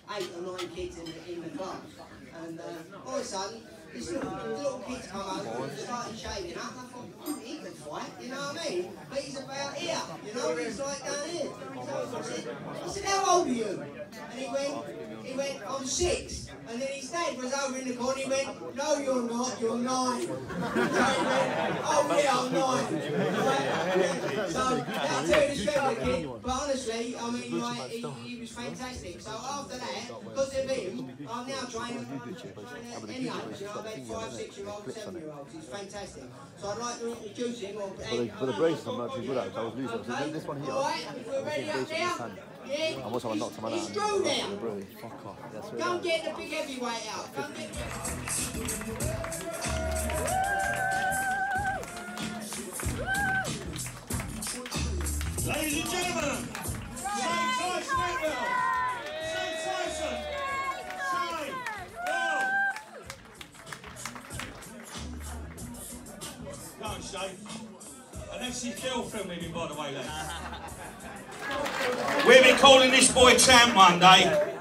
8 or 9 kids in the club. And all of a sudden, these little kids come over and started shaking up. And I thought, he can fight, you know what I mean? But he's about here, you know, he's like down here. I said, how old are you? And he went, I'm 6. And then his dad was over in the corner, he went, no you're not, you're 9. So he went, oh yeah, I'm 9. Right? So that's how he described the kid. But honestly, I mean, like, he was fantastic. So after that, because of him, I'm now training any age, you know, about 5, 6-year-olds, 7-year-olds. He's fantastic. So I'd like to introduce him. For the braces, I'm not too good at it. I was losing. So this one here, right, we're ready up there. Yeah. I was knocked him out. He's through now. Fuck off. That's Go and get the big heavyweight out. Go and get Ladies and gentlemen, ShayTyson Netbell. ShayTyson. Shay. Go on, Shay. And that's his girlfriend with him, by the way, lads. We'll be calling this boy champ one day.